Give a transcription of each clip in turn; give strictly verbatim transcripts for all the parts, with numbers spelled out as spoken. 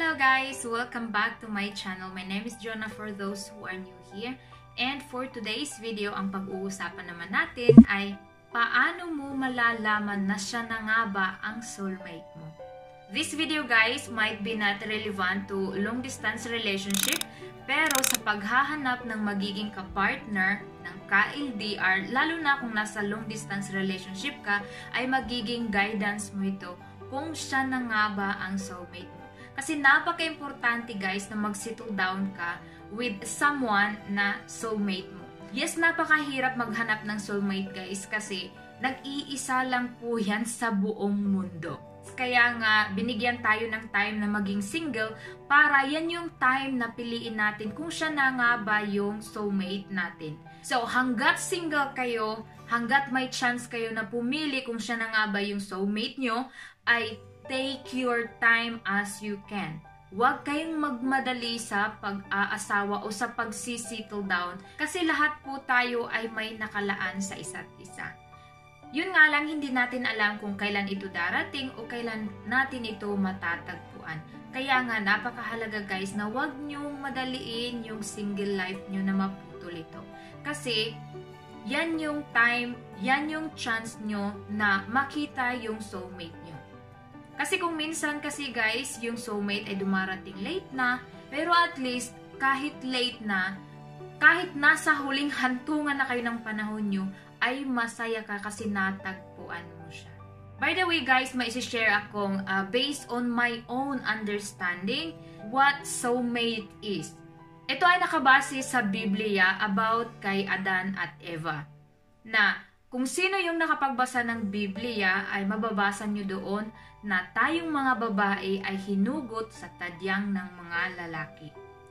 Hello guys! Welcome back to my channel. My name is Jonah for those who are new here. And for today's video, ang pag-uusapan naman natin ay paano mo malalaman na siya na nga ba ang soulmate mo. This video guys might be not relevant to long distance relationship, pero sa paghahanap ng magiging kapartner ng K L D R, lalo na kung nasa long distance relationship ka, ay magiging guidance mo ito kung siya na nga ba ang soulmate mo. Kasi napaka-importante guys na mag-settle down ka with someone na soulmate mo. Yes, napakahirap maghanap ng soulmate guys kasi nag-iisa lang po yan sa buong mundo. Kaya nga, binigyan tayo ng time na maging single para yan yung time na piliin natin kung siya na nga ba yung soulmate natin. So, hanggat single kayo, hanggat may chance kayo na pumili kung siya na nga ba yung soulmate nyo, ay take your time as you can. Huwag kayong magmadali sa pag-aasawa o sa pag-settle down kasi lahat po tayo ay may nakalaan sa isa't isa. Yun nga lang, hindi natin alam kung kailan ito darating o kailan natin ito matatagpuan. Kaya nga, napakahalaga guys na huwag nyong madaliin yung single life nyo na maputol ito. Kasi, yan yung time, yan yung chance nyo na makita yung soulmate nyo. Kasi kung minsan kasi guys, yung soulmate ay dumarating late na, pero at least kahit late na, kahit nasa huling hantungan na kayo ng panahon nyo, ay masaya ka kasi natagpuan mo siya. By the way guys, may isi-share akong uh, based on my own understanding what soulmate is. Ito ay nakabase sa Biblia about kay Adan at Eva. Na kung sino yung nakapagbasa ng Biblia ay mababasa nyo doon na tayong mga babae ay hinugot sa tadyang ng mga lalaki.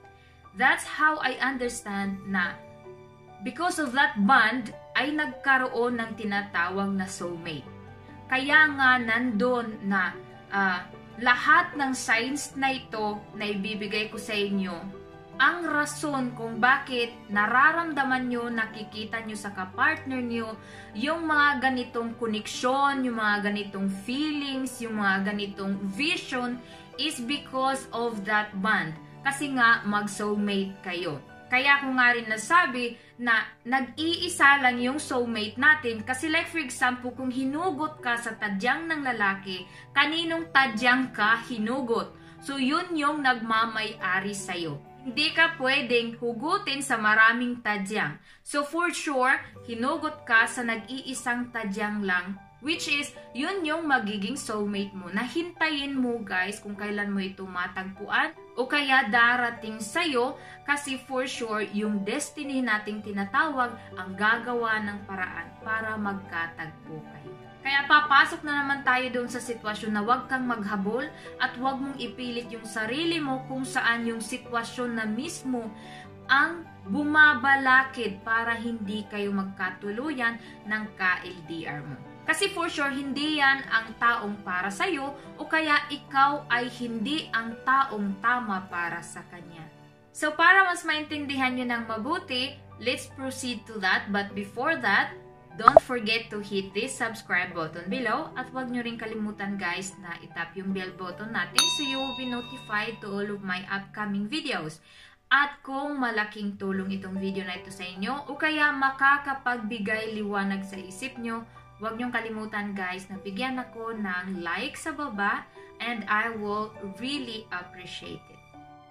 That's how I understand na because of that bond ay nagkaroon ng tinatawag na soulmate. Kaya nga nandun na uh, lahat ng signs na ito na ibibigay ko sa inyo, ang rason kung bakit nararamdaman nyo, nakikita nyo sa kapartner nyo, yung mga ganitong koneksyon, yung mga ganitong feelings, yung mga ganitong vision, is because of that bond. Kasi nga, mag-soulmate kayo. Kaya ko nga rin nasabi na nag-iisa lang yung soulmate natin. Kasi like for example, kung hinugot ka sa tadyang ng lalaki, kaninong tadyang ka hinugot? So yun yung nagmamay-ari sa'yo. Hindi ka pwedeng hugutin sa maraming tadyang. So for sure, hinugot ka sa nag-iisang tadyang lang, which is, yun yung magiging soulmate mo. Nahintayin mo guys kung kailan mo ito matagpuan o kaya darating sa'yo kasi for sure, yung destiny nating tinatawag ang gagawa ng paraan para magkatagpo kayo. Kaya papasok na naman tayo doon sa sitwasyon na huwag kang maghabol at huwag mong ipilit yung sarili mo kung saan yung sitwasyon na mismo ang bumabalakid para hindi kayo magkatuluyan ng K L D R mo. Kasi for sure, hindi yan ang taong para sa'yo o kaya ikaw ay hindi ang taong tama para sa kanya. So para mas maintindihan nyo ng mabuti, let's proceed to that. But before that, don't forget to hit this subscribe button below at huwag nyo rin kalimutan guys na itap yung bell button natin so you will be notified to all of my upcoming videos. At kung malaking tulong itong video na ito sa inyo o kaya makakapagbigay liwanag sa isip nyo, huwag nyong kalimutan guys na bigyan ako ng like sa baba and I will really appreciate it.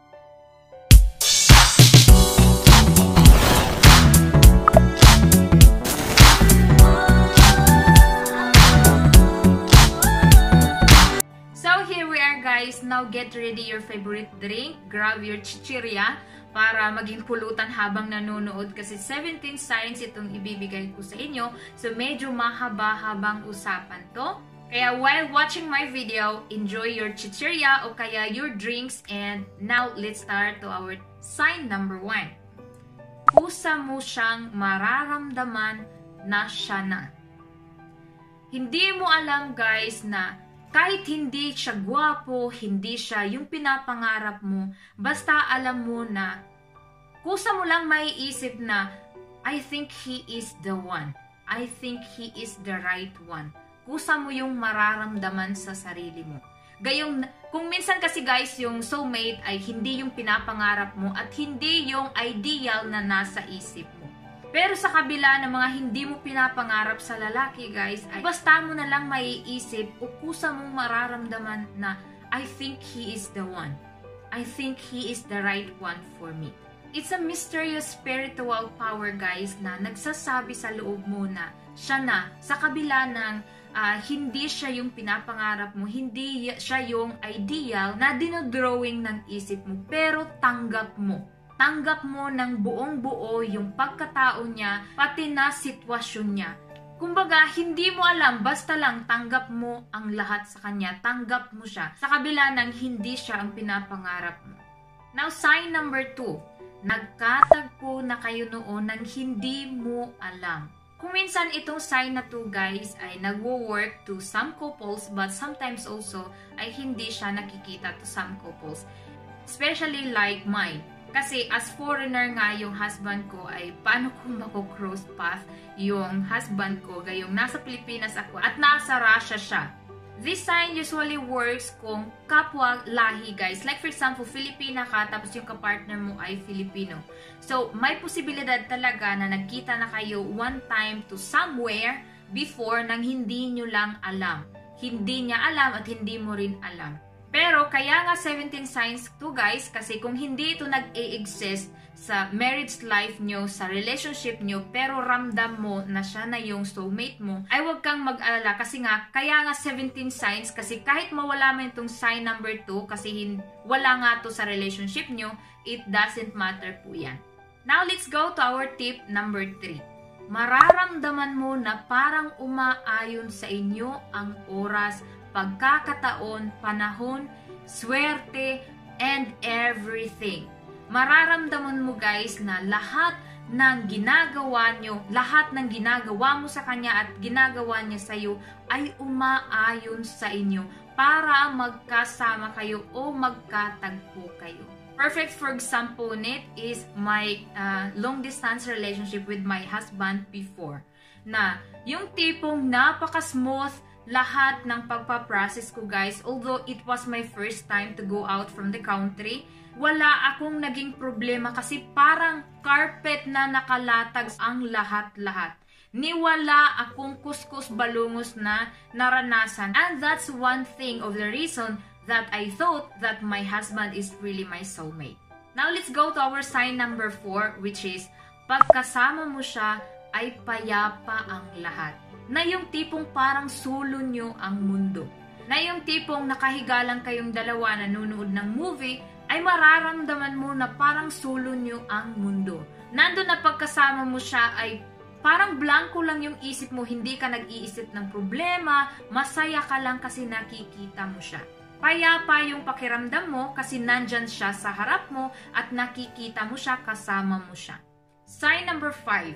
Guys, now get ready your favorite drink, grab your chichirya para maging pulutan habang nanonood kasi seventeen signs itong ibibigay ko sa inyo. So medyo mahaba-habang usapan to. Kaya while watching my video, enjoy your chichirya o kaya your drinks. And now let's start to our sign number one. Kusa mo siyang mararamdaman na siya na. Hindi mo alam guys na kahit hindi siya gwapo, hindi siya yung pinapangarap mo, basta alam mo na, kusa mo lang may isip na, I think he is the one. I think he is the right one. Kusa mo yung mararamdaman sa sarili mo. Gayong Kung minsan kasi guys, yung soulmate ay hindi yung pinapangarap mo at hindi yung ideal na nasa isip mo. Pero sa kabila ng mga hindi mo pinapangarap sa lalaki guys, ay basta mo na lang maiisip o kusa mong mararamdaman na I think he is the one. I think he is the right one for me. It's a mysterious spiritual power guys na nagsasabi sa loob mo na siya na, sa kabila ng uh, hindi siya yung pinapangarap mo, hindi siya yung ideal na dinodrawing ng isip mo, pero tanggap mo. Tanggap mo ng buong buo yung pagkatao niya, pati na sitwasyon niya. Kumbaga, hindi mo alam, basta lang tanggap mo ang lahat sa kanya, tanggap mo siya, sa kabila ng hindi siya ang pinapangarap mo. Now, sign number two. Nagkatagpo na kayo noon nang hindi mo alam. Kung minsan itong sign na to guys ay nagwo-work to some couples but sometimes also ay hindi siya nakikita to some couples. Especially like mine. Kasi as foreigner nga yung husband ko ay paano kung mako-cross path yung husband ko gayong nasa Pilipinas ako at nasa Russia siya. This sign usually works kung kapwa lahi guys. Like for example, Filipina ka tapos yung kapartner mo ay Filipino. So, may posibilidad talaga na nagkita na kayo one time to somewhere before nang hindi nyo lang alam. Hindi niya alam at hindi mo rin alam. Pero kaya nga seventeen signs to guys kasi kung hindi ito nag-e-exist sa marriage life nyo, sa relationship nyo, pero ramdam mo na siya na yung soulmate mo, ay huwag kang mag-alala kasi nga, kaya nga seventeen signs kasi kahit mawala mo itong sign number two kasi wala nga to sa relationship nyo, it doesn't matter po yan. Now, let's go to our tip number three. Mararamdaman mo na parang umaayon sa inyo ang oras, pagkakataon, panahon, swerte, and everything. Mararamdaman mo guys na lahat ng ginagawa nyo, lahat ng ginagawa mo sa kanya at ginagawa niya sa iyo ay umaayon sa inyo para magkasama kayo o magkatagpo kayo. Perfect for example nit is my uh, long distance relationship with my husband before. Na yung tipong napaka-smooth lahat ng pagpaprocess ko guys, although it was my first time to go out from the country, wala akong naging problema kasi parang carpet na nakalatag ang lahat-lahat. Niwala akong kuskus balungos na naranasan. And that's one thing of the reason that I thought that my husband is really my soulmate. Now let's go to our sign number four, which is pagkasama mo siya ay payapa ang lahat. Na yung tipong parang sulo nyo ang mundo. Na yung tipong nakahiga lang kayong dalawa nanonood ng movie, ay mararamdaman mo na parang sulo nyo ang mundo. Nandun na pagkasama mo siya ay parang blanco lang yung isip mo, hindi ka nag-iisip ng problema, masaya ka lang kasi nakikita mo siya. Payapa yung pakiramdam mo kasi nandyan siya sa harap mo at nakikita mo siya, kasama mo siya. Sign number five.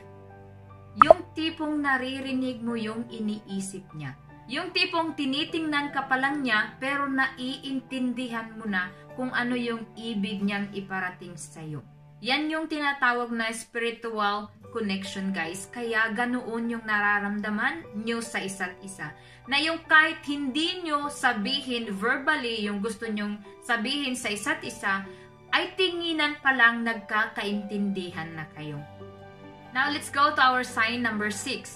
Yung tipong naririnig mo yung iniisip niya. Yung tipong tinitingnan ka pa lang niya pero naiintindihan mo na kung ano yung ibig niyang iparating sa'yo. Yan yung tinatawag na spiritual connection guys. Kaya ganoon yung nararamdaman nyo sa isa't isa. Na yung kahit hindi nyo sabihin verbally yung gusto nyong sabihin sa isa't isa, ay tinginan pa lang nagkakaintindihan na kayo. Now, let's go to our sign number six.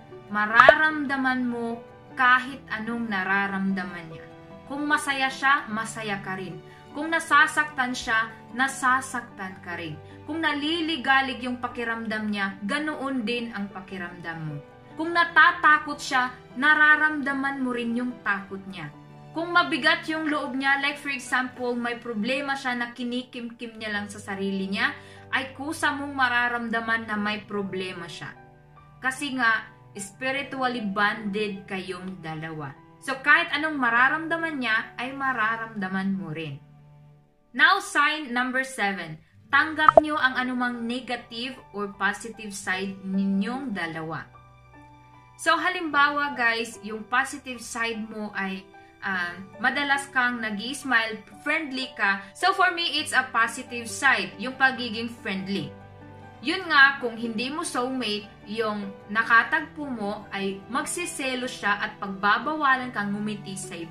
Mararamdaman mo kahit anong nararamdaman niya. Kung masaya siya, masaya ka rin. Kung nasasaktan siya, nasasaktan ka rin. Kung naliligalig yung pakiramdam niya, ganoon din ang pakiramdam mo. Kung natatakot siya, nararamdaman mo rin yung takot niya. Kung mabigat yung loob niya, like for example, may problema siya na kinikim-kim niya lang sa sarili niya, ay kusa mong mararamdaman na may problema siya. Kasi nga, spiritually bonded kayong dalawa. So, kahit anong mararamdaman niya, ay mararamdaman mo rin. Now, sign number seven. Tanggap niyo ang anumang negative or positive side ninyong dalawa. So, halimbawa guys, yung positive side mo ay Uh, madalas kang nag-i-smile, friendly ka. So for me, it's a positive side, yung pagiging friendly. Yun nga, kung hindi mo soulmate, yung nakatagpo mo ay magsiselo siya at pagbabawalan kang ngumiti sa iba.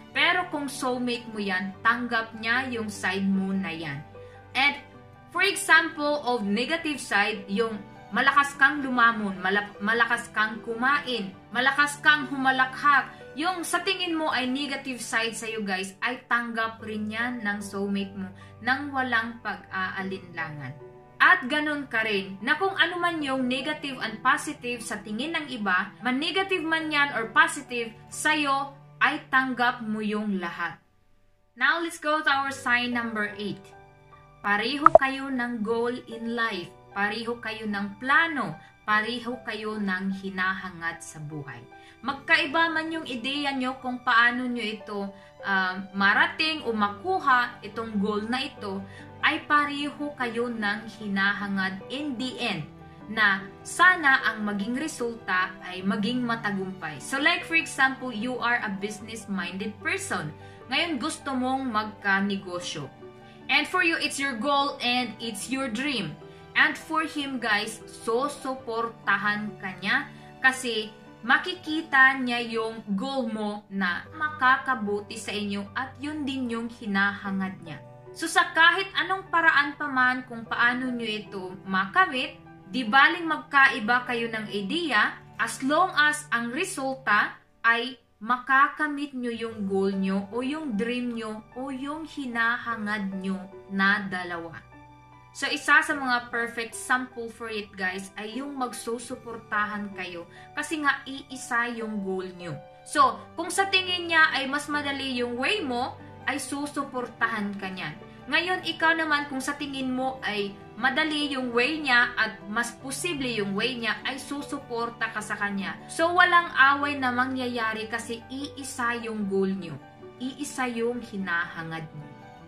Pero kung soulmate mo yan, tanggap niya yung side mo na yan. And for example of negative side, yung malakas kang lumamon, malakas kang kumain, malakas kang humalakhak, yung sa tingin mo ay negative side sa'yo guys, ay tanggap rin yan ng soulmate mo nang walang pag-aalinlangan. At ganun ka rin, na kung ano man yung negative and positive sa tingin ng iba, man negative man yan or positive, sa'yo ay tanggap mo yung lahat. Now let's go to our sign number eight. Pareho kayo ng goal in life, pareho kayo ng plano, pareho kayo ng hinahangad sa buhay. Magkaiba man yung ideya nyo kung paano nyo ito uh, marating o makuha itong goal na ito, ay pareho kayo ng hinahangad in the end na sana ang maging resulta ay maging matagumpay. So like for example, you are a business-minded person. Ngayon gusto mong magka-negosyo. And for you, it's your goal and it's your dream. And for him guys, so-suportahan ka niya kasi makikita niya yung goal mo na makakabuti sa inyo at yun din yung hinahangad niya. So sa kahit anong paraan pa man kung paano nyo ito makamit, di baling magkaiba kayo ng ideya, as long as ang resulta ay makakamit nyo yung goal nyo o yung dream nyo o yung hinahangad nyo na dalawa. So, isa sa mga perfect sample for it guys ay yung magsusuportahan kayo kasi nga iisa yung goal nyo. So, kung sa tingin niya ay mas madali yung way mo, ay susuportahan ka niyan. Ngayon, ikaw naman kung sa tingin mo ay madali yung way niya at mas posible yung way niya, ay susuporta ka sa kanya. So, walang away na mangyayari kasi iisa yung goal nyo. Iisa yung hinahangad mo.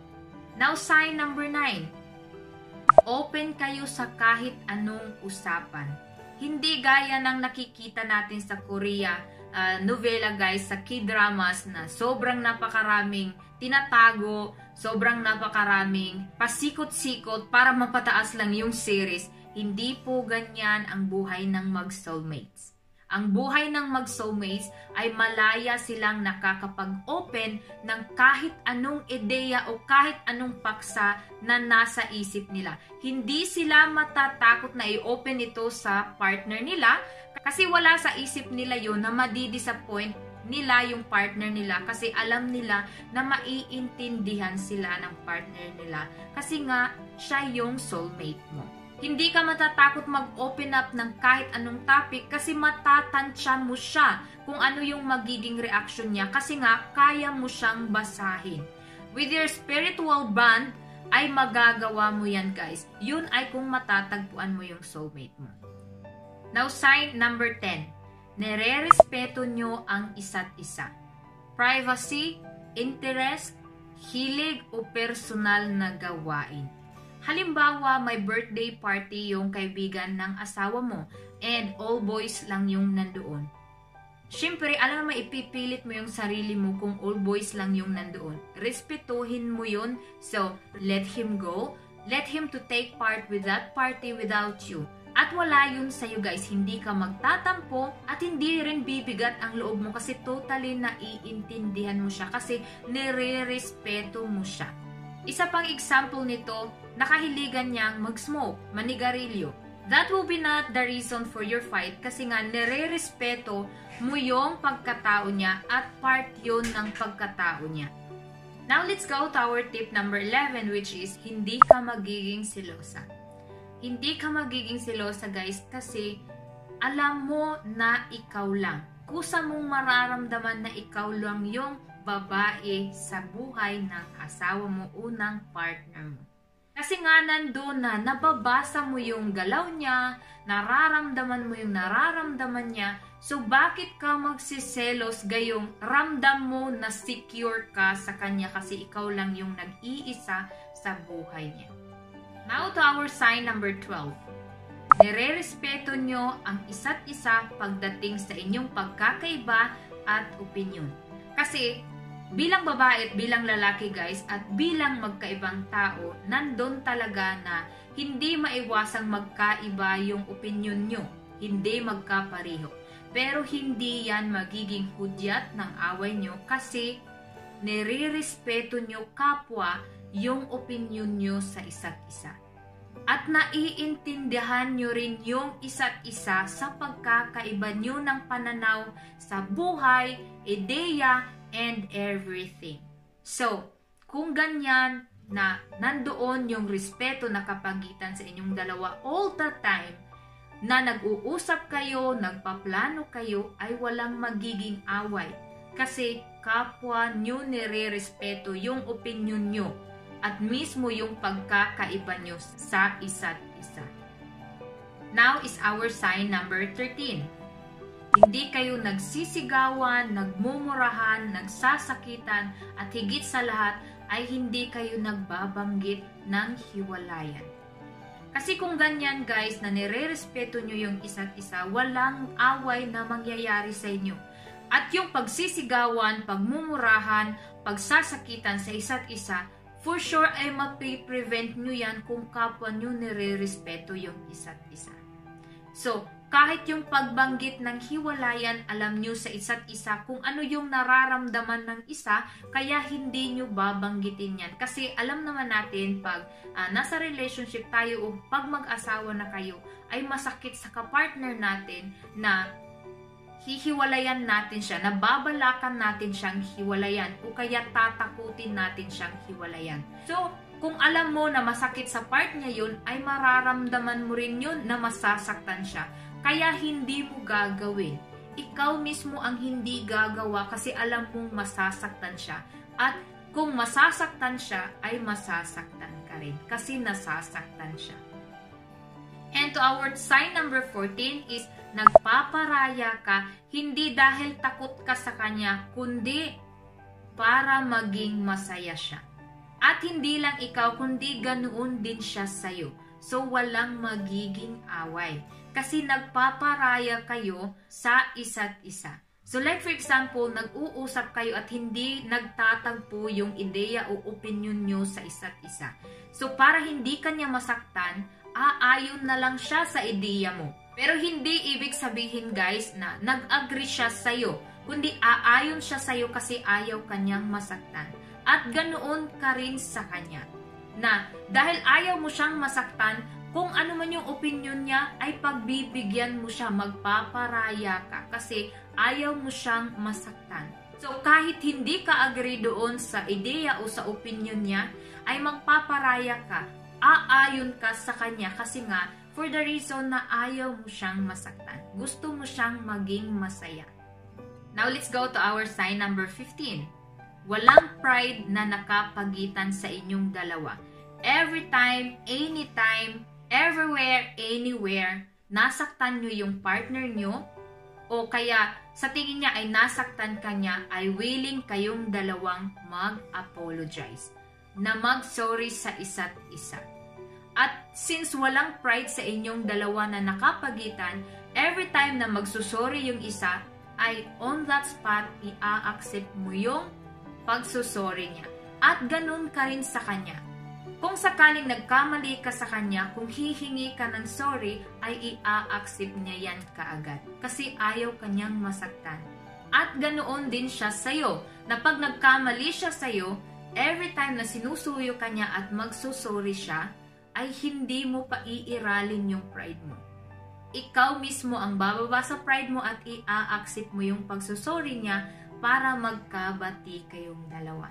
Now, sign number nine. Open kayo sa kahit anong usapan. Hindi gaya ng nakikita natin sa Korea uh, novela guys, sa K-dramas na sobrang napakaraming tinatago, sobrang napakaraming pasikot-sikot para mapataas lang yung series. Hindi po ganyan ang buhay ng mag-soulmates. Ang buhay ng mag-soulmates ay malaya silang nakakapag-open ng kahit anong ideya o kahit anong paksa na nasa isip nila. Hindi sila matatakot na i-open ito sa partner nila kasi wala sa isip nila yun na madi-disappoint nila yung partner nila kasi alam nila na maiintindihan sila ng partner nila kasi nga siya yung soulmate mo. Hindi ka matatakot mag-open up ng kahit anong topic kasi matatansya mo siya kung ano yung magiging reaction niya kasi nga kaya mo siyang basahin. With your spiritual bond ay magagawa mo yan guys. Yun ay kung matatagpuan mo yung soulmate mo. Now sign number ten. Nere-respeto nyo ang isa't isa. Privacy, interest, hilig o personal na gawain. Halimbawa, may birthday party yung kaibigan ng asawa mo and all boys lang yung nandoon. Siyempre, alam naman ipipilit mo yung sarili mo kung all boys lang yung nandoon. Respetuhin mo yun. So, let him go. Let him to take part with that party without you. At wala yun sa'yo guys. Hindi ka magtatampo at hindi rin bibigat ang loob mo kasi totally naiintindihan mo siya kasi nire-respeto mo siya. Isa pang example nito, nakahiligan niyang mag-smoke, manigarilyo. That will be not the reason for your fight kasi nga nire-respeto mo yung pagkatao niya at part yun ng pagkatao niya. Now let's go to our tip number eleven which is hindi ka magiging selosa. Hindi ka magiging selosa guys kasi alam mo na ikaw lang. Kusa mong mararamdaman na ikaw lang yung babae sa buhay ng asawa mo, unang partner mo. Kasi nga nandun na, nababasa mo yung galaw niya, nararamdaman mo yung nararamdaman niya, so bakit ka magsiselos gayong ramdam mo na secure ka sa kanya kasi ikaw lang yung nag-iisa sa buhay niya. Now to our sign number twelve. Nire-respeto nyo ang isa't isa pagdating sa inyong pagkakaiba at opinyon. Kasi bilang babae at bilang lalaki guys at bilang magkaibang tao, nandun talaga na hindi maiwasang magkaiba yung opinyon nyo. Hindi magkapareho. Pero hindi yan magiging hudyat ng away nyo kasi nire-respeto nyo kapwa yung opinyon nyo sa isa't isa. At naiintindihan nyo rin yung isa't isa sa pagkakaiba nyo ng pananaw sa buhay, ideya, and everything. So, kung ganyan na nandoon yung respeto na kapagitan sa inyong dalawa all the time, na nag-uusap kayo, nagpaplano kayo, ay walang magiging away. Kasi kapwa nyo nire-respeto yung opinyon nyo at mismo yung pagkakaiba nyo sa isa't isa. Now is our sign number thirteen. Hindi kayo nagsisigawan, nagmumurahan, nagsasakitan, at higit sa lahat ay hindi kayo nagbabanggit ng hiwalayan. Kasi kung ganyan guys, na nire-respeto nyo yung isa't isa, walang away na mangyayari sa inyo. At yung pagsisigawan, pagmumurahan, pagsasakitan sa isa't isa, for sure ay mapiprevent nyo yan kung kapwa nyo nire-respeto yung isa't isa. So, kahit yung pagbanggit ng hiwalayan, alam nyo sa isa't isa kung ano yung nararamdaman ng isa, kaya hindi nyo babanggitin yan. Kasi alam naman natin, pag uh, nasa relationship tayo o pag mag-asawa na kayo, ay masakit sa kapartner natin na hihiwalayan natin siya, nababalakan natin siyang hiwalayan o kaya tatakutin natin siyang hiwalayan. So, kung alam mo na masakit sa part niya yun, ay mararamdaman mo rin yun na masasaktan siya. Kaya hindi mo gagawin. Ikaw mismo ang hindi gagawa kasi alam mong masasaktan siya. At kung masasaktan siya, ay masasaktan ka rin kasi nasasaktan siya. And to our sign number fourteen is nagpaparaya ka, hindi dahil takot ka sa kanya, kundi para maging masaya siya. At hindi lang ikaw, kundi ganoon din siya sa'yo. So, walang magiging away. Kasi nagpaparaya kayo sa isa't isa. So, like for example, nag-uusap kayo at hindi nagtatagpo yung ideya o opinion nyo sa isa't isa. So, para hindi kanya masaktan, aayon na lang siya sa ideya mo. Pero hindi ibig sabihin guys na nag-agree siya sa'yo, kundi aayon siya sa'yo kasi ayaw kanyang masaktan. At ganoon ka rin sa kanya. Na dahil ayaw mo siyang masaktan, kung ano man yung opinion niya, ay pagbibigyan mo siya, magpaparaya ka kasi ayaw mo siyang masaktan. So kahit hindi ka agree doon sa ideya o sa opinion niya, ay magpaparaya ka, aayon ka sa kanya kasi nga, for the reason na ayaw mo siyang masaktan. Gusto mo siyang maging masaya. Now, let's go to our sign number fifteen. Walang pride na nakapagitan sa inyong dalawa. Every time, anytime, everywhere, anywhere, nasaktan nyo yung partner nyo, o kaya sa tingin niya ay nasaktan ka niya, ay willing kayong dalawang mag-apologize. Na mag-sorry sa isa't isa. At since walang pride sa inyong dalawa na nakapagitan, every time na magsusorry yung isa, ay on that spot, i-accept mo yung pagsusorry niya. At ganun ka rin sa kanya. Kung sakaling nagkamali ka sa kanya, kung hihingi ka ng sorry, ay i-accept niya yan kaagad. Kasi ayaw kanyang masaktan. At ganoon din siya sa'yo, na pag nagkamali siya sa'yo, every time na sinusuyo ka niya at magsusorry siya, ay hindi mo pa iiralin yung pride mo. Ikaw mismo ang bababa sa pride mo at i-accept mo yung pagsusorry niya para magkabati kayong dalawa.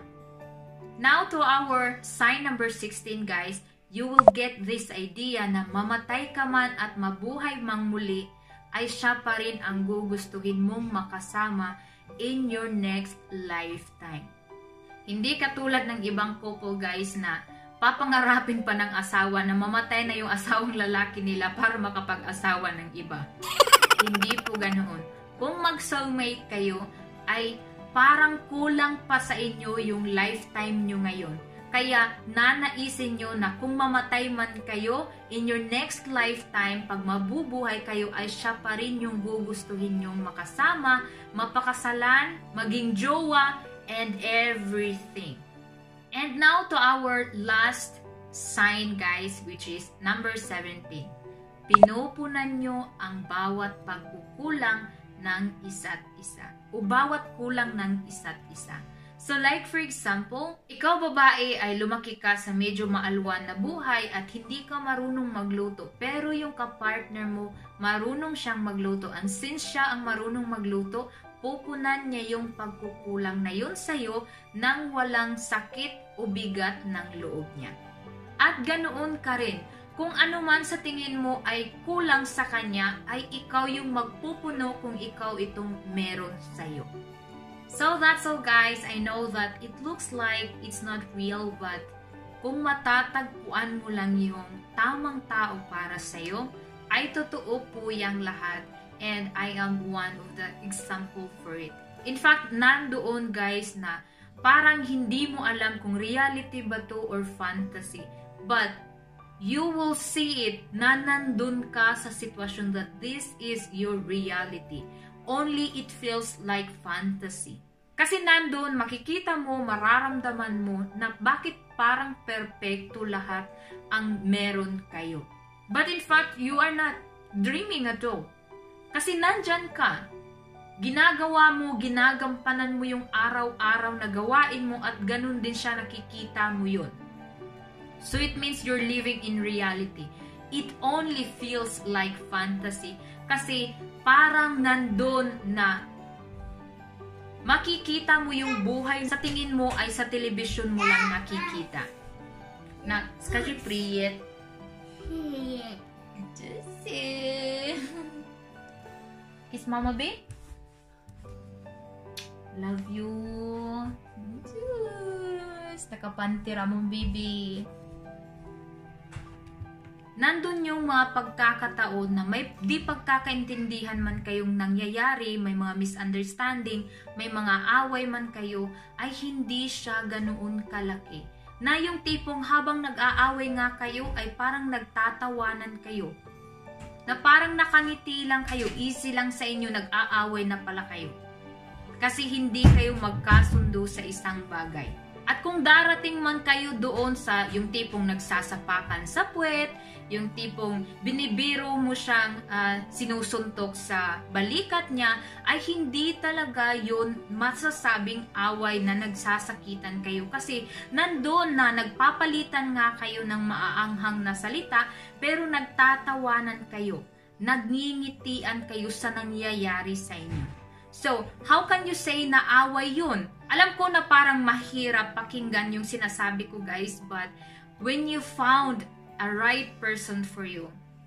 Now to our sign number sixteen guys, you will get this idea na mamatay ka man at mabuhay mang muli, ay siya pa rin ang gugustuhin mong makasama in your next lifetime. Hindi katulad ng ibang couple guys na papangarapin pa ng asawa na mamatay na yung asawang lalaki nila para makapag-asawa ng iba. Hindi po ganoon. Kung mag-soulmate kayo, ay parang kulang pa sa inyo yung lifetime nyo ngayon. Kaya nanaisin nyo na kung mamatay man kayo, in your next lifetime, pag mabubuhay kayo, ay siya pa rin yung gugustuhin nyong makasama, mapakasalan, maging jowa, and everything. And now to our last sign guys, which is number seventeen. Pinupunan nyo ang bawat pagkukulang ng isa't isa. O bawat kulang ng isa't isa. So like for example, ikaw babae ay lumaki ka sa medyo maalwan na buhay at hindi ka marunong magluto. Pero yung kapartner mo, marunong siyang magluto. And since siya ang marunong magluto, pupunan niya yung pagkukulang na yun sa'yo nang walang sakit o bigat ng loob niya. At ganoon ka rin. Kung ano man sa tingin mo ay kulang sa kanya, ay ikaw yung magpupuno kung ikaw itong meron sa'yo. So that's all guys. I know that it looks like it's not real, but kung matatagpuan mo lang yung tamang tao para sa'yo, ay totoo po yung lahat. And I am one of the example for it. In fact, nandoon guys na parang hindi mo alam kung reality ba to or fantasy. But you will see it na nandun ka sa sitwasyon that this is your reality. Only it feels like fantasy. Kasi nandun, makikita mo, mararamdaman mo na bakit parang perfecto lahat ang meron kayo. But in fact, you are not dreaming at all. Kasi nandyan ka. Ginagawa mo, ginagampanan mo yung araw-araw na gawain mo at ganun din siya, nakikita mo yun. So it means you're living in reality. It only feels like fantasy. Kasi parang nandun na makikita mo yung buhay sa tingin mo ay sa television mo lang nakikita. Na, скажи привет. Kiss mama, babe. Love you. Diyos, nakapantira mong baby. Nandun yung mga pagkakataon na may di pagkakaintindihan man kayong nangyayari, may mga misunderstanding, may mga away man kayo, ay hindi siya ganoon kalaki. Na yung tipong habang nag-aaway nga kayo, ay parang nagtatawanan kayo. Na parang nakangiti lang kayo, easy lang sa inyo, nag-aaway na pala kayo. Kasi hindi kayo magkasundo sa isang bagay. At kung darating man kayo doon sa yung tipong nagsasapakan sa puwet, yung tipong binibiro mo siyang uh, sinusuntok sa balikat niya, ay hindi talaga yun masasabing away na nagsasakitan kayo. Kasi nandoon na nagpapalitan nga kayo ng maaanghang na salita, pero nagtatawanan kayo, nagngingitian kayo sa nangyayari sa inyo. So, how can you say na away yun? Alam ko na parang mahirap pakinggan yung sinasabi ko guys, but when you found a right person for you,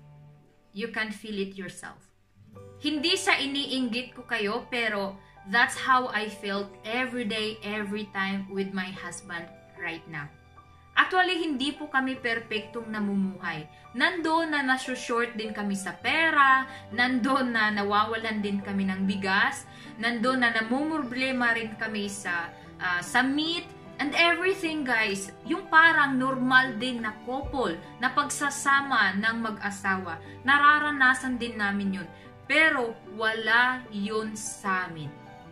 you can feel it yourself. Hindi sa iniinggit ko kayo, pero that's how I felt every day, every time with my husband right now. Actually, hindi po kami perfectong namumuhay. Nandoon na nasushort din kami sa pera, nandoon na nawawalan din kami ng bigas, nandoon na namumroblema rin kami sa, uh, sa meat, and everything guys. Yung parang normal din na couple, na pagsasama ng mag-asawa. Nararanasan din namin yun. Pero wala yun sa amin.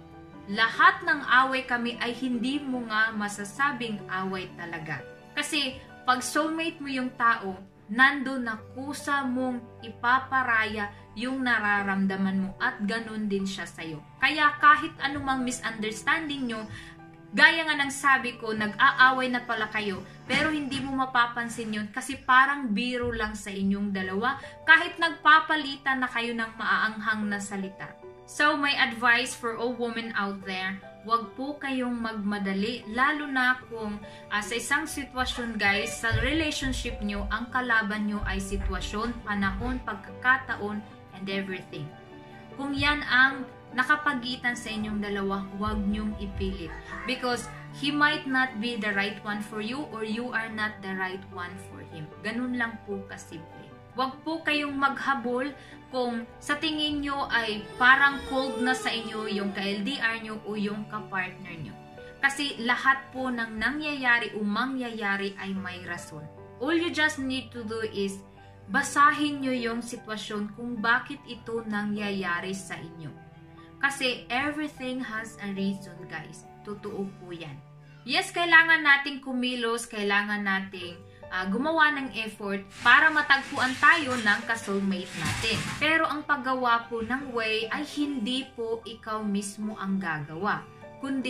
Lahat ng away kami ay hindi mo nga masasabing away talaga. Kasi pag soulmate mo yung tao, nandun na kusa mong ipaparaya yung nararamdaman mo at ganun din siya sa'yo. Kaya kahit anumang misunderstanding nyo, gaya nga ng sabi ko, nag-aaway na pala kayo, pero hindi mo mapapansin yun kasi parang biro lang sa inyong dalawa kahit nagpapalitan na kayo ng maaanghang na salita. So my advice for all women out there, wag po kayong magmadali, lalo na kung uh, sa isang sitwasyon guys, sa relationship nyo, ang kalaban nyo ay sitwasyon, panahon, pagkakataon, and everything. Kung yan ang nakapagitan sa inyong dalawa, wag nyong ipilit. Because he might not be the right one for you or you are not the right one for him. Ganun lang po kasimple. Wag po kayong maghabol kung sa tingin nyo ay parang cold na sa inyo yung ka-L D R nyo o yung ka-partner nyo. Kasi lahat po ng nangyayari o mangyayari ay may rason. All you just need to do is basahin nyo yung sitwasyon kung bakit ito nangyayari sa inyo. Kasi everything has a reason guys. Totoo po yan. Yes, kailangan nating kumilos, kailangan nating Uh, gumawa ng effort para matagpuan tayo ng ka-soulmate natin. Pero ang paggawa po ng way ay hindi po ikaw mismo ang gagawa, kundi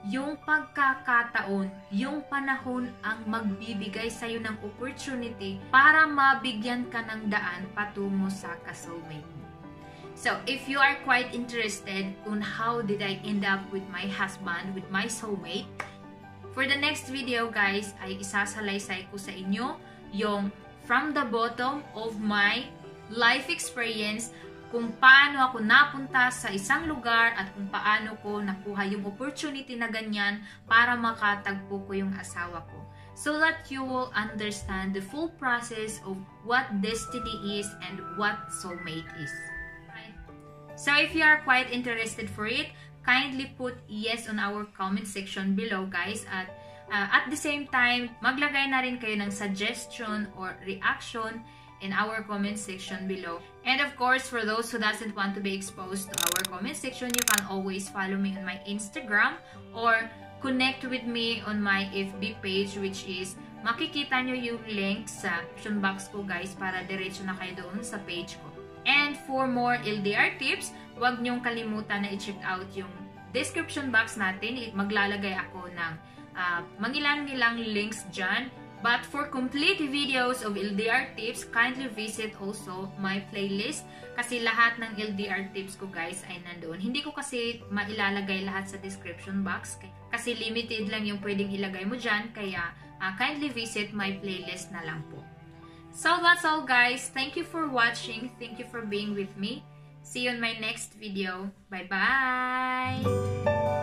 yung pagkakataon, yung panahon ang magbibigay sa'yo ng opportunity para mabigyan ka ng daan patungo sa ka-soulmate mo. So, if you are quite interested on how did I end up with my husband, with my soulmate, for the next video guys, ay isasalaysay ko sa inyo yung from the bottom of my life experience, kung paano ako napunta sa isang lugar at kung paano ko nakuha yung opportunity na ganyan para makatagpo ko yung asawa ko. So that you will understand the full process of what destiny is and what soulmate is. Right? So if you are quite interested for it, kindly put yes on our comment section below guys. At uh, at the same time, maglagay na rin kayo ng suggestion or reaction in our comment section below. And of course, for those who doesn't want to be exposed to our comment section, you can always follow me on my Instagram or connect with me on my F B page, which is makikita nyo yung link sa description box ko guys para diretso na kayo doon sa page ko. And for more L D R tips, huwag nyong kalimutan na i-check out yung description box natin. Maglalagay ako ng uh, mangilang-ilang links dyan. But for complete videos of L D R tips, kindly visit also my playlist kasi lahat ng L D R tips ko guys ay nandoon. Hindi ko kasi mailalagay lahat sa description box kasi limited lang yung pwedeng ilagay mo dyan, kaya uh, kindly visit my playlist na lang po. So that's all guys. Thank you for watching. Thank you for being with me. See you in my next video. Bye-bye!